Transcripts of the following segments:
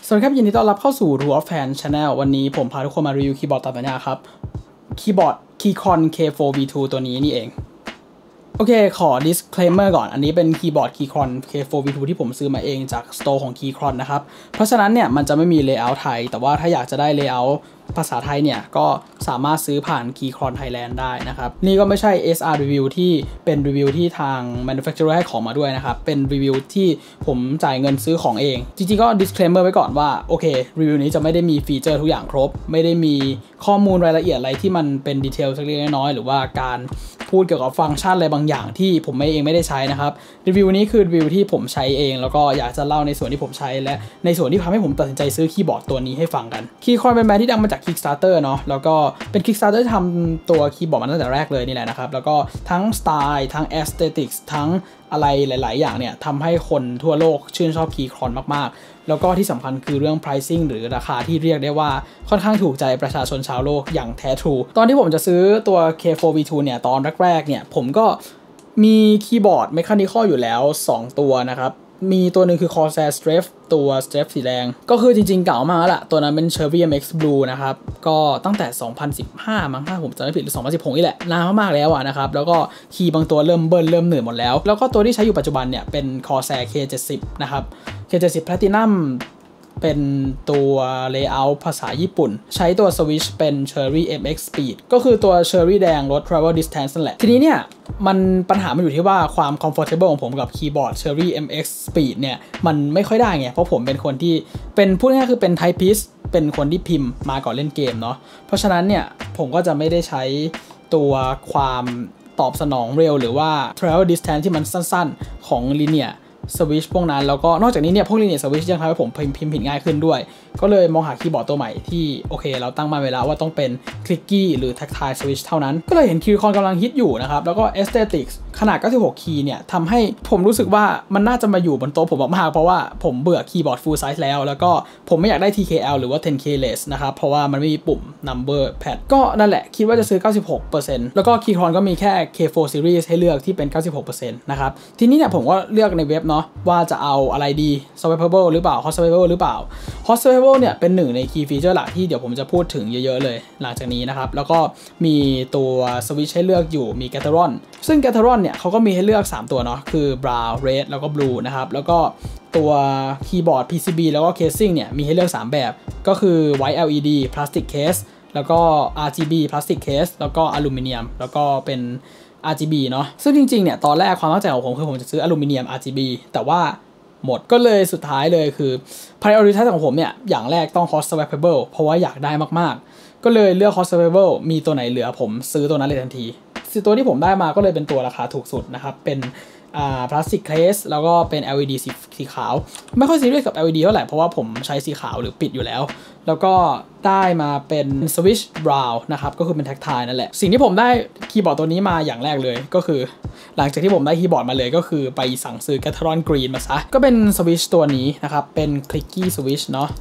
สวัสดีครับยินดีต้อนรับเข้าสู่ Rule of Fan Channel วันนี้ผมพาทุกคนมารีวิวคีย์บอร์ดตามสัญญาครับคีย์บอร์ด Keychron K4V2 ตัวนี้นี่เองโอเคขอ disclaimer ก่อนอันนี้เป็นคีย์บอร์ด Keychron K4V2 ที่ผมซื้อมาเองจาก Store ของ Keychron นะครับเพราะฉะนั้นเนี่ยมันจะไม่มี layout ไทยแต่ว่าถ้าอยากจะได้ layout ภาษาไทยเนี่ยก็สามารถซื้อผ่าน Keychron Thailand ได้นะครับนี่ก็ไม่ใช่ SR Review ที่เป็นรีวิวที่ทาง manufacturer ให้ของมาด้วยนะครับเป็นรีวิวที่ผมจ่ายเงินซื้อของเองจริงๆก็ disclaimer ไว้ก่อนว่าโอเครีวิวนี้จะไม่ได้มีฟีเจอร์ทุกอย่างครบไม่ได้มีข้อมูลรายละเอียดอะไรที่มันเป็นดีเทลสักเล็กน้อยหรือว่าการพูดเกี่ยวกับฟังก์ชันอะไรบางอย่างที่ผมเองไม่ได้ใช้นะครับรีวิวนี้คือรีวิวที่ผมใช้เองแล้วก็อยากจะเล่าในส่วนที่ผมใช้และในส่วนที่ทำให้ผมตัดสินใจซื้อคีย์บอร์ดตัวนี้ให้ฟังกัน Keychron เป็นแบรนด์ที่ดังมาจาก Kickstarter เนาะแล้วก็เป็น Kickstarter ที่ทำตัวคีย์บอร์ดมาตั้งแต่แรกเลยนี่แหละนะครับแล้วก็ทั้งสไตล์ทั้ง aesthetics ทั้งอะไรหลายๆอย่างเนี่ยทำให้คนทั่วโลกชื่นชอบ Keychron มากๆแล้วก็ที่สำคัญคือเรื่อง pricing หรือราคาที่เรียกได้ว่าค่อนข้างถูกใจประชาชนชาวโลกอย่างแท้ทรูตอนที่ผมจะซื้อตัว K4V2 เนี่ยตอนแรกๆเนี่ยผมก็มีคีย์บอร์ด Mechanical อยู่แล้ว2ตัวนะครับมีตัวหนึ่งคือ Corsair Strafe ตัว Strafe สีแดงก็คือจริงๆเก่ามากแล้วล่ะตัวนั้นเป็น Cherry MX Blue นะครับก็ตั้งแต่2015มั้งถ้าผมจำไม่ผิดหรือ2016นี่แหละนานมากๆแล้วนะครับแล้วก็คีย์บางตัวเริ่มเบิ้ลเริ่มเหนื่อยหมดแล้วแล้วก็ตัวที่ใช้อยู่ปัจจุบันเนี่ยเป็น Corsair K70 นะครับ K70 Platinum เป็นตัว layout ภาษาญี่ปุ่นใช้ตัว switch เป็น Cherry MX Speed ก็คือตัว Cherry แดงลด travel distance นั่นแหละทีนี้เนี่ยมันปัญหามันอยู่ที่ว่าความ comfortable ของผมกับคีย์บอร์ด Cherry MX Speed เนี่ยมันไม่ค่อยได้ไงเพราะผมเป็นคนที่เป็นพูดง่ายๆคือเป็น typist เป็นคนที่พิมพ์มาก่อนเล่นเกมเนาะเพราะฉะนั้นเนี่ยผมก็จะไม่ได้ใช้ตัวความตอบสนองเร็วหรือว่า travel distance ที่มันสั้นๆของ linearสวิชพวกนั้นแล้วก็นอกจากนี้เนี่ยพวก linear switch ยังทำให้ผมพิมพ์ผิดง่ายขึ้นด้วยก็เลยมองหาคีย์บอร์ดตัวใหม่ที่โอเคเราตั้งมาไว้แล้วว่าต้องเป็น clicky หรือ tactile switch เท่านั้นก็เลยเห็น Keychron กำลังฮิตอยู่นะครับแล้วก็ aesthetics ขนาด96คีย์เนี่ยทำให้ผมรู้สึกว่ามันน่าจะมาอยู่บนโต๊ะผมมากๆเพราะว่าผมเบื่อคีย์บอร์ด full size แล้วก็ผมไม่อยากได้ TKL หรือว่า 10K-less นะครับเพราะว่ามันไม่มีปุ่ม number pad ก็นั่นแหละคิดว่าจะซื้อ 96% แล้วก็ Keychron ก็มีแค่ K4 series ให้เลือกที่เป็น 96% นะครับทีนี้เนี่ยผมก็เลือกในเว็บเนาะว่าจะเอาอะไรดี swappable หรือเปล่า hot swappable หรือเปล่า hot swappable เนี่ยเป็นหนึ่งใน key feature หลักที่เดี๋ยวผมจะพูดถึงเยอะๆเลยหลังจากนี้นะครับแล้วก็มีตัว switch ให้เลือกอยู่มี Gateron ซึ่ง Gateron เนี่ยเขาก็มีให้เลือก3ตัวเนาะคือ brown red แล้วก็ blue นะครับแล้วก็ตัวคีย์บอร์ด PCB แล้วก็ casing เนี่ยมีให้เลือก3แบบก็คือ white LED plastic case แล้วก็ RGB plastic case แล้วก็อลูมิเนียมแล้วก็เป็น RGB เนาะซึ่งจริงๆเนี่ยตอนแรกความตั้งใจของผมคือผมจะซื้ออลูมิเนียม RGB แต่ว่าหมดก็เลยสุดท้ายเลยคือ priority ของผมเนี่ยอย่างแรกต้อง hot swappable เพราะว่าอยากได้มากๆก็เลยเลือก hot swappable มีตัวไหนเหลือผมซื้อตัวนั้นเลยทันทีตัวที่ผมได้มาก็เลยเป็นตัวราคาถูกสุดนะครับเป็นพลาสติกเคสแล้วก็เป็น LED สีขาวไม่ค่อยซีเรียสกับ LED เท่าไหร่เพราะว่าผมใช้สีขาวหรือปิดอยู่แล้วแล้วก็ได้มาเป็นสวิชบราวน์นะครับก็คือเป็นแท็กไทล์นั่นแหละสิ่งที่ผมได้คีย์บอร์ดตัวนี้มาอย่างแรกเลยก็คือหลังจากที่ผมได้คีย์บอร์ดมาเลยก็คือไปสั่งซื้อ Gateron Green มาซะก็เป็นสวิชตัวนี้นะครับเป็น clicky switch เนาะ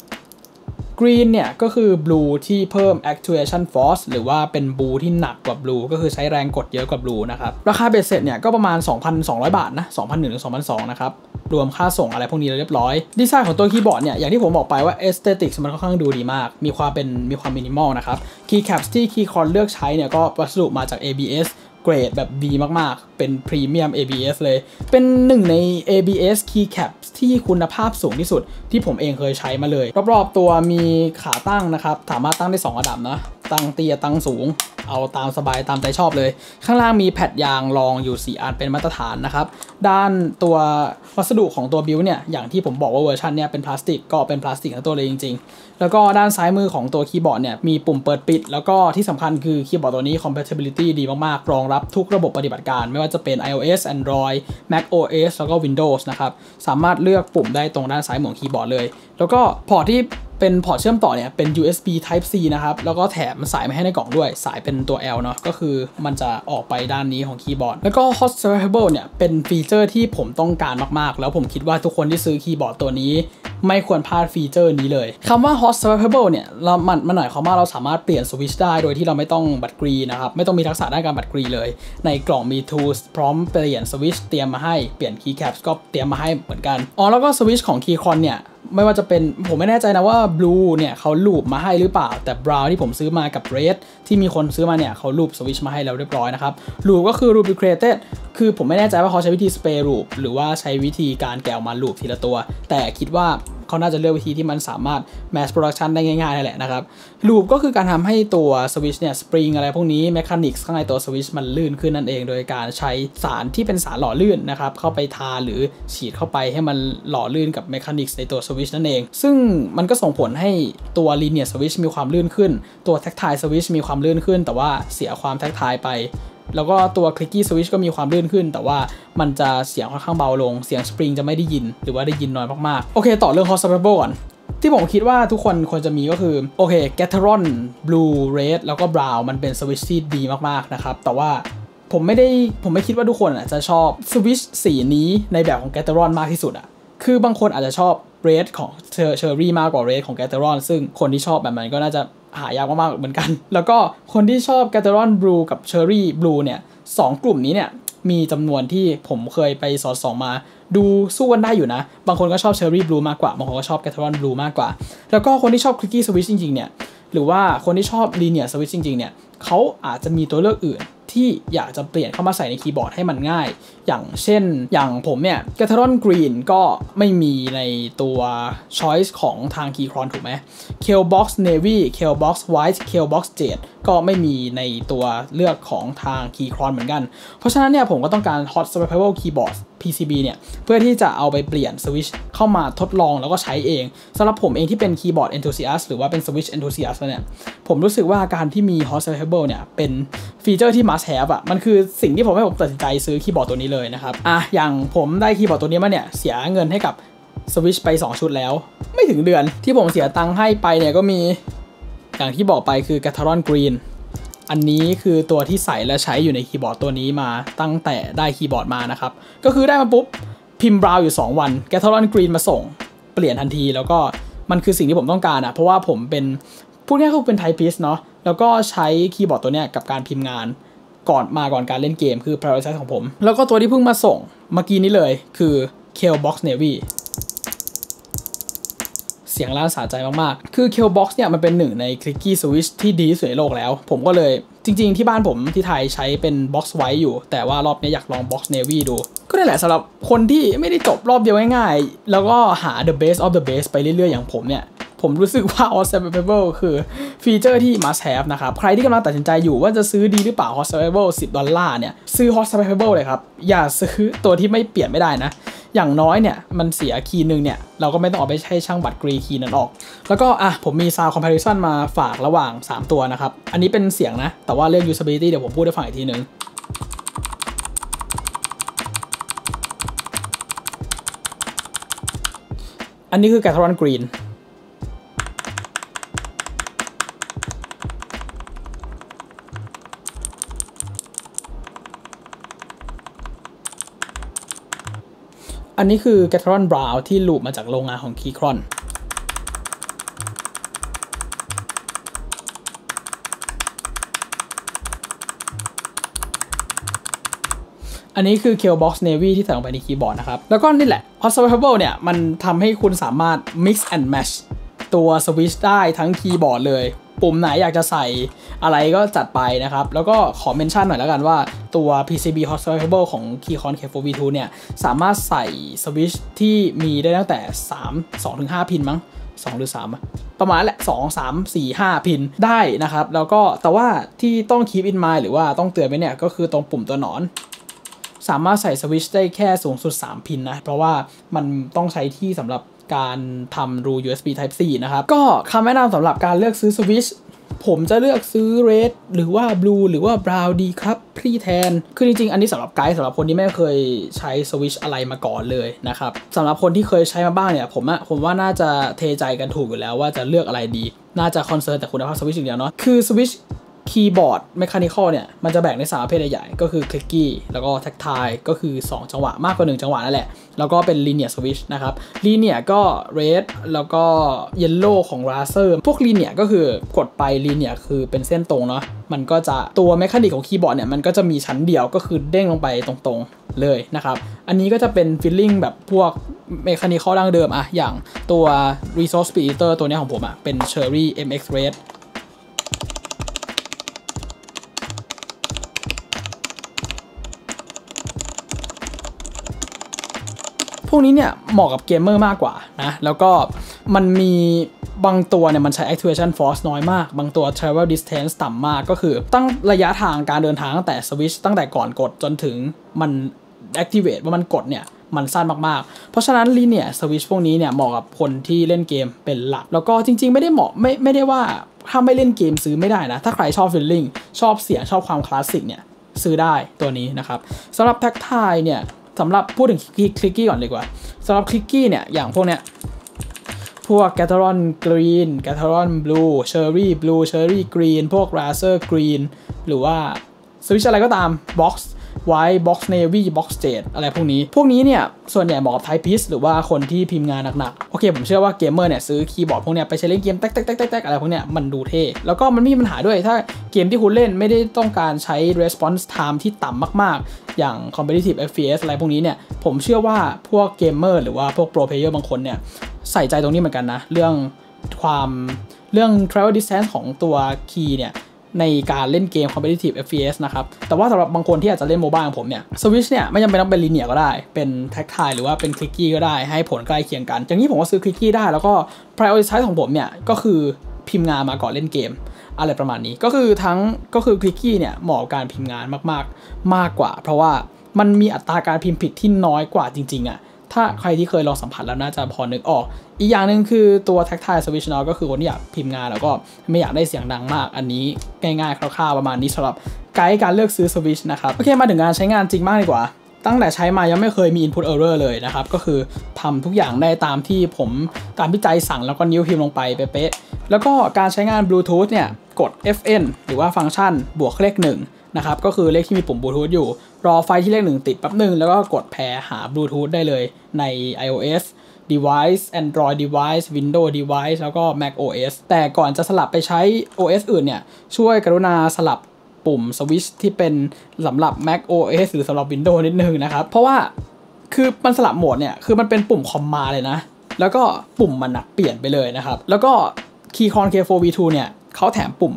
Green เนี่ยก็คือ Blue ที่เพิ่ม actuation force หรือว่าเป็น Blue ที่หนักกว่า Blue ก็คือใช้แรงกดเยอะกว่า Blue นะครับราคาเบ็ดเสร็จเนี่ยก็ประมาณ 2,200 บาทนะ 2,100 ถึง 2,200 นะครับรวมค่าส่งอะไรพวกนี้เรียบร้อยดีไซน์ของตัวคีย์บอร์ดเนี่ยอย่างที่ผมบอกไปว่า aesthetics มันค่อนข้างดูดีมากมีความมินิมอลนะครับ keycaps ที่ Keychron เลือกใช้เนี่ยก็วัสดุมาจาก ABSเกรดแบบดีมากๆเป็นพรีเมียม ABS เลยเป็นหนึ่งใน ABS keycaps ที่คุณภาพสูงที่สุดที่ผมเองเคยใช้มาเลยรอบๆตัวมีขาตั้งนะครับสามารถตั้งได้2ระดับนะตั้งเตี้ยตั้งสูงเอาตามสบายตามใจชอบเลยข้างล่างมีแผ่นยางรองอยู่4อันเป็นมาตรฐานนะครับด้านตัววัสดุของตัวบิลเนี่ยอย่างที่ผมบอกว่าเวอร์ชันเนี่ยเป็นพลาสติกก็เป็นพลาสติกทั้งตัวเลยจริงๆแล้วก็ด้านซ้ายมือของตัวคีย์บอร์ดเนี่ยมีปุ่มเปิดปิดแล้วก็ที่สำคัญคือคีย์บอร์ดตัวนี้ compatibility ดีมากๆรองรับทุกระบบปฏิบัติการไม่ว่าจะเป็น iOS Android Mac OS แล้วก็ Windows นะครับสามารถเลือกปุ่มได้ตรงด้านซ้ายมือของคีย์บอร์ดเลยแล้วก็พอร์ตที่เป็นพอร์ตเชื่อมต่อเนี่ยเป็น USB Type C นะครับแล้วก็แถมสายมาให้ในกล่องด้วยสายเป็นตัว L เนาะก็คือมันจะออกไปด้านนี้ของคีย์บอร์ดแล้วก็ Hot Swappable เนี่ยเป็นฟีเจอร์ที่ผมต้องการมากๆแล้วผมคิดว่าทุกคนที่ซื้อคีย์บอร์ดตัวนี้ไม่ควรพลาดฟีเจอร์นี้เลยคำว่า Hot Swappable เนี่ยมันหมายความว่าเราสามารถเปลี่ยนสวิตช์ได้โดยที่เราไม่ต้องบัตรกรีนะครับไม่ต้องมีทักษะด้านการบัตรกรีเลยในกล่องมี tools พร้อมเปลี่ยนสวิตช์เตรียมมาให้เปลี่ยน keycaps ก็เตรียมมาให้เหมือนกันแล้วก็สวิตช์ของ Keychron เนี่ยไม่ว่าจะเป็นผมไม่แน่ใจนะว่า Blue เนี่ยเขาลูปมาให้หรือเปล่าแต่ Brown ที่ผมซื้อมากับ Red ที่มีคนซื้อมาเนี่ยเขาลูปสวิชมาให้แล้วเรียบร้อยนะครับลูปก็คือ Rubricated คือผมไม่แน่ใจว่าเขาใช้วิธี Spray Loop หรือว่าใช้วิธีการแกะออกมาลูปทีละตัวแต่คิดว่าเขาน่าจะเลือกวิธีที่มันสามารถ mass production ได้ง่ายๆนั่นแหละนะครับลูปก็คือการทำให้ตัวสวิชเนี่ยสปริงอะไรพวกนี้เมคานิกส์ข้างในตัวสวิชมันลื่นขึ้นนั่นเองโดยการใช้สารที่เป็นสารหล่อลื่นนะครับเข้าไปทาหรือฉีดเข้าไปให้มันหล่อลื่นกับเมคานิกส์ในตัวสวิชนั่นเองซึ่งมันก็ส่งผลให้ตัว linear switch มีความลื่นขึ้นตัว tactile switch มีความลื่นขึ้นแต่ว่าเสียความ tactile ไปแล้วก็ตัว clicky switch ก็มีความลื่นขึ้นแต่ว่ามันจะเสียงค่อนข้างเบาลงเสียงสปริงจะไม่ได้ยินหรือว่าได้ยินน้อยมากๆโอเคต่อเรื่อง hot survivable ก่อนที่ผมคิดว่าทุกคนควรจะมีก็คือโอเค Gateron Blue Red แล้วก็ Brown มันเป็นสวิชที่ดีมากๆนะครับแต่ว่าผมไม่คิดว่าทุกคนจะชอบสวิชสีนี้ในแบบของ Gateron มากที่สุดคือบางคนอาจจะชอบ Red ของ Cherry มากกว่า Red ของ Gateron ซึ่งคนที่ชอบแบบนั้นก็น่าจะหายากมากๆเหมือนกันแล้วก็คนที่ชอบ Gateron Blue กับ Cherry Blue เนี่ย2กลุ่มนี้เนี่ยมีจำนวนที่ผมเคยไปสอดส่องมาดูสู้กันได้อยู่นะบางคนก็ชอบ Cherry Blue มากกว่าบางคนก็ชอบ Gateron Blue มากกว่าแล้วก็คนที่ชอบ Clicky Switch จริงๆเนี่ยหรือว่าคนที่ชอบ Linear Switch จริงๆเนี่ยเขาอาจจะมีตัวเลือกอื่นที่อยากจะเปลี่ยนเข้ามาใส่ในคีย์บอร์ดให้มันง่ายอย่างเช่นอย่างผมเนี่ย Gateron Green ก็ไม่มีในตัว Choice ของทาง Keychron ถูกไหม Keelbox Navy Keelbox White Keelbox Jade ก็ไม่มีในตัวเลือกของทาง Keychron เหมือนกันเพราะฉะนั้นเนี่ยผมก็ต้องการ Hot Survivable Keyboard PCB เนี่ยเพื่อที่จะเอาไปเปลี่ยนสวิชเข้ามาทดลองแล้วก็ใช้เองสำหรับผมเองที่เป็น Keyboard Enthusiast หรือว่าเป็น Switch Enthusiast เนี่ยผมรู้สึกว่าการที่มี Hot Survivable เนี่ยเป็นฟีเจอร์ที่ must have มันคือสิ่งที่ผมตัดสินใจซื้อคีย์บอร์ดตัวนี้เลยนะครับอย่างผมได้คีย์บอร์ดตัวนี้มาเนี่ยเสียเงินให้กับสวิชไป2ชุดแล้วไม่ถึงเดือนที่ผมเสียตังค์ให้ไปเนี่ยก็มีอย่างที่บอกไปคือ Gateron Green อันนี้คือตัวที่ใส่และใช้อยู่ในคีย์บอร์ดตัวนี้มาตั้งแต่ได้คีย์บอร์ดมานะครับก็คือได้มาปุ๊บพิมพ์บราวอยู่2วัน Gateron Green มาส่งเปลี่ยนทันทีแล้วก็มันคือสิ่งที่ผมต้องการเพราะว่าผมเป็นพูดง่ายๆคือเป็น typist เนาะแล้วก็ใช้คีย์บอร์ดตัวเนี้ยกับการพิมพ์งานก่อนการเล่นเกมคือ prioritize ของผมแล้วก็ตัวที่เพิ่งมาส่งเมื่อกี้นี้เลยคือ Keelbox Navy เสียงลั่นสะใจมากๆคือ Keelbox เนี่ยมันเป็นหนึ่งใน Clicky Switch ที่ดีที่สุดในโลกแล้วผมก็เลยจริงๆที่บ้านผมที่ไทยใช้เป็น Box White อยู่แต่ว่ารอบนี้อยากลอง Box Navy ดูก็นั่นแหละสำหรับคนที่ไม่ได้จบรอบเดียวง่ายๆแล้วก็หา the best of the best ไปเรื่อยๆอย่างผมเนี่ยผมรู้สึกว่า Hot Survivable คือฟีเจอร์ที่ must have นะครับใครที่กำลังตัดสินใจอยู่ว่าจะซื้อดีหรือเปล่า Hot Survivable $10เนี่ยซื้อ Hot Survivable เลยครับอย่าซื้อตัวที่ไม่เปลี่ยนไม่ได้นะอย่างน้อยเนี่ยมันเสียคีย์นึงเนี่ยเราก็ไม่ต้องเอาไปให้ช่างบัตรกรีคีย์นั้นออกแล้วก็ผมมี Sound Comparison มาฝากระหว่าง3ตัวนะครับอันนี้เป็นเสียงนะแต่ว่าเรื่อง usability เดี๋ยวผมพูดให้ฟังอีกทีนึงอันนี้คือ Gateron Greenอันนี้คือ Gateron Brown ที่ลูปมาจากโรงงานของ Keychron อันนี้คือ Keelbox Navy ที่ใส่ลงไปในคีย์บอร์ดนะครับแล้วก็นี่แหละ Hot Survivable เนี่ยมันทำให้คุณสามารถ mix and match ตัวสวิชได้ทั้งคีย์บอร์ดเลยปุ่มไหนอยากจะใส่อะไรก็จัดไปนะครับแล้วก็ขอเมนชั่นหน่อยแล้วกันว่าตัว PCB Hot Survivable ของ Keychron K4V2 เนี่ยสามารถใส่สวิชที่มีได้ตั้งแต่2-5 พินมั้ง2หรือ3ประมาณแหละ2 3 4 5 พินได้นะครับแล้วก็แต่ว่าที่ต้อง keep in mind หรือว่าต้องเตือนไว้เนี่ยก็คือตรงปุ่มตัวหนอนสามารถใส่สวิชได้แค่สูงสุด3พินนะเพราะว่ามันต้องใช้ที่สำหรับการทำรู USB Type C นะครับก็คำแนะนำสำหรับการเลือกซื้อสวิชผมจะเลือกซื้อ Red หรือว่า Blue หรือว่า Brown ดีครับพี่แทนคือจริงๆอันนี้สำหรับไกด์สำหรับคนที่ไม่เคยใช้สวิชอะไรมาก่อนเลยนะครับสำหรับคนที่เคยใช้มาบ้างเนี่ยผมว่าน่าจะเทใจกันถูกอยู่แล้วว่าจะเลือกอะไรดีน่าจะคอนเซิร์นแต่คุณภาพสวิชอย่างเดียวเนาะคือสวิชคีย์บอร์ดเมคานิคอลเนี่ยมันจะแบ่งใน3ประเภทใหญ่ๆก็คือ clicky แล้วก็ tactile ก็คือ2จังหวะมากกว่า1จังหวะนั่นแหละแล้วก็เป็น linear switch นะครับ linear ก็ red แล้วก็ yellow ของ razer พวก linear ก็คือกดไป linear คือเป็นเส้นตรงเนาะมันก็จะตัวเมคานิกของคีย์บอร์ดเนี่ยมันก็จะมีชั้นเดียวก็คือเด้งลงไปตรงเลยนะครับอันนี้ก็จะเป็นฟีลลิ่งแบบพวกเมคานิคอลดั้งเดิมอะอย่างตัว Resource Speed Eater ตัวนี้ของผมอะเป็น Cherry MX Redพวกนี้เนี่ยเหมาะกับเกมเมอร์มากกว่านะแล้วก็มันมีบางตัวเนี่ยมันใช้ activation force น้อยมากบางตัว travel distance ต่ำมากก็คือตั้งระยะทางการเดินทางตั้งแต่ switch ตั้งแต่ก่อนกดจนถึงมัน activate ว่ามันกดเนี่ยมันสั้นมากๆเพราะฉะนั้น linear switch พวกนี้เนี่ยเหมาะกับคนที่เล่นเกมเป็นหลักแล้วก็จริงๆไม่ได้เหมาะไม่ได้ว่าถ้าไม่เล่นเกมซื้อไม่ได้นะถ้าใครชอบ feeling ชอบเสียงชอบความคลาสสิกเนี่ยซื้อได้ตัวนี้นะครับสำหรับ tactile เนี่ยสำหรับพูดถึงคลิกกี้ก่อนดีกว่าสำหรับคลิกกี้เนี่ยอย่างพวกเนี้ยพวก Gateron Green Gateron Blue Cherry Blue Cherry Green พวก Razer Green หรือว่าสวิตช์อะไรก็ตาม Box White Box Navy Box Jade อะไรพวกนี้เนี่ยส่วนใหญ่เหมาะกับ Typist หรือว่าคนที่พิมพ์งานหนักๆโอเคผมเชื่อว่าเกมเมอร์เนี่ยซื้อคีย์บอร์ดพวกเนี้ยไปใช้เล่นเกมแต๊กๆๆๆอะไรพวกเนี้ยมันดูเท่แล้วก็มันไม่มีปัญหาด้วยถ้าเกมที่คุณเล่นไม่ได้ต้องการใช้ response time ที่ต่ำมากๆอย่าง competitive FPS อะไรพวกนี้เนี่ยผมเชื่อว่าพวกเกมเมอร์หรือว่าพวก pro player บางคนเนี่ยใส่ใจตรงนี้เหมือนกันนะเรื่อง travel distance ของตัวคีย์เนี่ยในการเล่นเกม competitive FPS นะครับแต่ว่าสำหรับบางคนที่อาจจะเล่นโมบายของผมเนี่ย Switch เนี่ยไม่จำเป็นต้องเป็น linear ก็ได้เป็น tactile หรือว่าเป็น clicky ก็ได้ให้ผลใกล้เคียงกันอย่างนี้ผมก็ซื้อ clicky ได้แล้วก็ prioritize ของผมเนี่ยก็คือพิมพ์งานมาก่อนเล่นเกมอะไรประมาณนี้ก็คือ clicky เนี่ยเหมาะกับการพิมพ์งานมากกว่าเพราะว่ามันมีอัตราการพิมพ์ผิดที่น้อยกว่าจริงๆอะถ้าใครที่เคยลองสัมผัสแล้วน่าจะพอนึกออกอีกอย่างหนึ่งคือตัว tactile switch เนาะก็คือคนที่อยากพิมพ์งานแล้วก็ไม่อยากได้เสียงดังมากอันนี้ง่ายๆคร่าวๆประมาณนี้สำหรับไกด์การเลือกซื้อ switch นะครับโอเคมาถึงการใช้งานจริงมากดีกว่าตั้งแต่ใช้มายังไม่เคยมี input error เลยนะครับก็คือทำทุกอย่างได้ตามที่ใจสั่งแล้วก็นิ้วพิมพ์ลงไปเป๊ะๆแล้วก็การใช้งาน Bluetooth เนี่ยกด FN หรือว่าฟังก์ชันบวกเลข1นะครับก็คือเลขที่มีปุ่ม Bluetooth อยู่รอไฟที่เลข1ติดแป๊บนึงแล้วก็กดแพร์หา Bluetooth ได้เลยใน iOS device Android device Windows device แล้วก็ Mac OS แต่ก่อนจะสลับไปใช้ OS อื่นเนี่ยช่วยกรุณาสลับปุ่มสวิตช์ที่เป็นสำหรับ Mac OS หรือสำหรับ Windows นิดนึงนะครับเพราะว่าคือมันสลับโหมดเนี่ยคือมันเป็นปุ่มคอมมาเลยนะแล้วก็ปุ่มมันเปลี่ยนไปเลยนะครับแล้วก็ Keychron K4V2 เนี่ยเขาแถมปุ่ม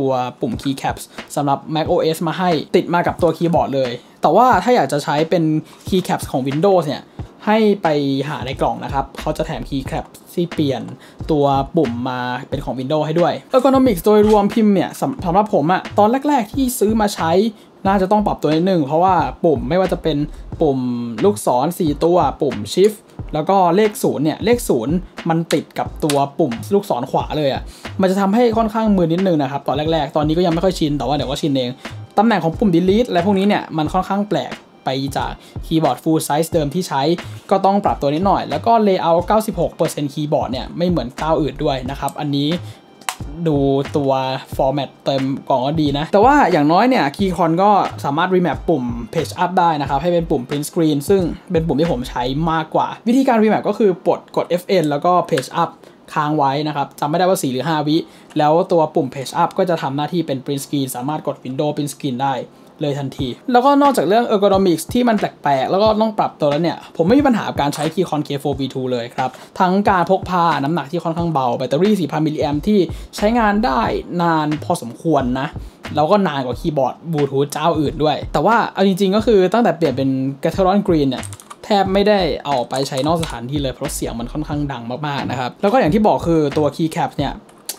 Keycaps สำหรับ Mac OS มาให้ติดมากับตัวคีย์บอร์ดเลยแต่ว่าถ้าอยากจะใช้เป็น Keycaps ของ Windows เนี่ยให้ไปหาในกล่องนะครับเขาจะแถม Keycaps ที่เปลี่ยนตัวปุ่มมาเป็นของ Windows ให้ด้วย Ergonomics โดยรวมพิมพ์เนี่ยสำหรับผมตอนแรกๆที่ซื้อมาใช้น่าจะต้องปรับตัวนิดนึงเพราะว่าปุ่มไม่ว่าจะเป็นปุ่มลูกศร4ตัวปุ่ม Shift แล้วก็เลข0เนี่ยเลข0มันติดกับตัวปุ่มลูกศรขวาเลยมันจะทำให้ค่อนข้างมือนิดนึงนะครับตอนแรกๆตอนนี้ก็ยังไม่ค่อยชินแต่ว่าเดี๋ยวก็ชินเองตำแหน่งของปุ่ม Delete อะไรพวกนี้เนี่ยมันค่อนข้างแปลกไปจากคีย์บอร์ด full size เดิมที่ใช้ก็ต้องปรับตัวนิดหน่อยแล้วก็ layout 96% คีย์บอร์ดเนี่ยไม่เหมือนเจ้าอื่นด้วยนะครับอันนี้ดูตัว format เต็มกล่องก็ดีนะแต่ว่าอย่างน้อยเนี่ย Keychron ก็สามารถ remap ปุ่ม page up ได้นะครับให้เป็นปุ่ม print screen ซึ่งเป็นปุ่มที่ผมใช้มากกว่าวิธีการ remap ก็คือกด FN แล้วก็ page up ค้างไว้นะครับจำไม่ได้ว่า4หรือ5วิแล้วตัวปุ่ม page up ก็จะทำหน้าที่เป็น print screen สามารถกด window print screen ได้เลยทันทีแล้วก็นอกจากเรื่อง ergonomics ที่มันแปลกๆแล้วก็ต้องปรับตัวแล้วเนี่ยผมไม่มีปัญหากับการใช้ Keychron K4V2 เลยครับทั้งการพกพาน้ำหนักที่ค่อนข้างเบาแบตเตอรี่ 4,000 มิลลิแอมป์ที่ใช้งานได้นานพอสมควรนะแล้วก็นานกว่าคีย์บอร์ดบลูทูธเจ้าอื่นด้วยแต่ว่าเอาจริงๆก็คือตั้งแต่เปลี่ยนเป็น Gateron Green เนี่ยแทบไม่ได้เอาไปใช้นอกสถานที่เลยเพราะเสียงมันค่อนข้างดังมากๆนะครับแล้วก็อย่างที่บอกคือตัว Keycaps เนี่ย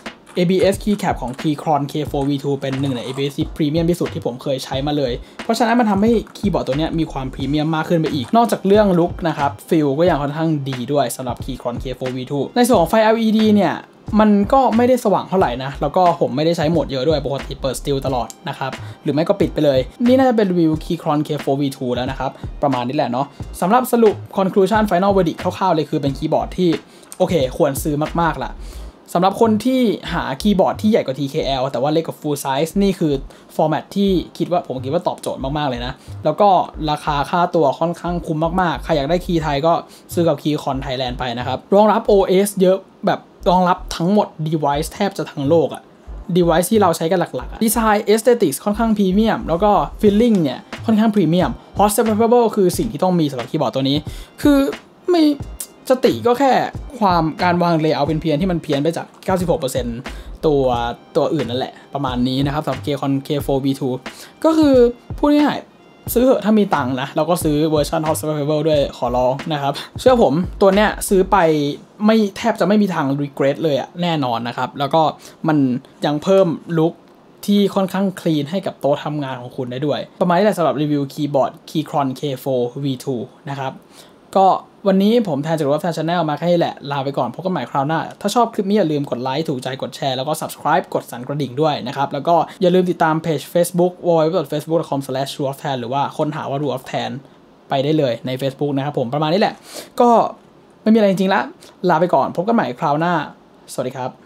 ABS Keycap ของ Keychron K4V2 เป็นหนึ่งใน ABS ที่พรีเมียมที่สุดที่ผมเคยใช้มาเลยเพราะฉะนั้นมันทำให้คีย์บอร์ดตัวนี้มีความพรีเมียมมากขึ้นไปอีกนอกจากเรื่องลุคนะครับฟีลก็ยังค่อนข้างดีด้วยสำหรับ Keychron K4V2 ในส่วนของไฟ LED เนี่ยมันก็ไม่ได้สว่างเท่าไหร่นะแล้วก็ผมไม่ได้ใช้โหมดเยอะด้วยปกติเปิด Still ตลอดนะครับหรือไม่ก็ปิดไปเลยนี่น่าจะเป็นรีวิว Keychron K4V2 แล้วนะครับประมาณนี้แหละเนาะสำหรับสรุป Conclusion Final Verdict คร่าวๆเลยคือเป็นคีย์บอร์ดที่โอเคควรซื้อมากๆล่ะสำหรับคนที่หาคีย์บอร์ดที่ใหญ่กว่า TKL แต่ว่าเล็กกว่า Full Size นี่คือฟอร์แมตที่ผมคิดว่าตอบโจทย์มากๆเลยนะแล้วก็ราคาค่าตัวค่อนข้างคุ้มมากๆใครอยากได้คีย์ไทยก็ซื้อกับ Keychron Thailand ไปนะครับรองรับ OS เยอะแบบรองรับทั้งหมด device แทบจะทั้งโลก device ที่เราใช้กันหลักๆ design aesthetics ค่อนข้างพรีเมียมแล้วก็ feeling เนี่ยค่อนข้างพรีเมียม hot swappable คือสิ่งที่ต้องมีสำหรับคีย์บอร์ดตัวนี้คือไม่สติก็แค่การวาง layout เป็นเพี้ยนที่มันเพี้ยนไปจาก 96% ตัวอื่นนั่นแหละประมาณนี้นะครับสำหรับ Keychron K4 V2 ก็คือพูดง่ายๆซื้อเหอะถ้ามีตังค์นะเราก็ซื้อเวอร์ชัน hot swappable ด้วยขอร้องนะครับเชื่อผมตัวเนี้ยซื้อไปไม่แทบจะไม่มีทาง regret เลยอะแน่นอนนะครับแล้วก็มันยังเพิ่มลุคที่ค่อนข้างคลีนให้กับโต๊ะทำงานของคุณได้ด้วยประมาณนี้แหละสำหรับรีวิวคีย์บอร์ด Keychron K4 V2 นะครับก็วันนี้ผมแทนจากRooffan Channel มาแค่นี้แหละลาไปก่อนพบกันใหม่คราวหน้าถ้าชอบคลิปนี้อย่าลืมกดไลค์ถูกใจกดแชร์แล้วก็ subscribe กดสั่นกระดิ่งด้วยนะครับแล้วก็อย่าลืมติดตามเพจ Facebook www.facebook.com/rooffan หรือว่าค้นหาว่า Rooffan ไปได้เลยใน Facebook นะครับผมประมาณนี้แหละก็ไม่มีอะไรจริงๆละลาไปก่อนพบกันใหม่คราวหน้าสวัสดีครับ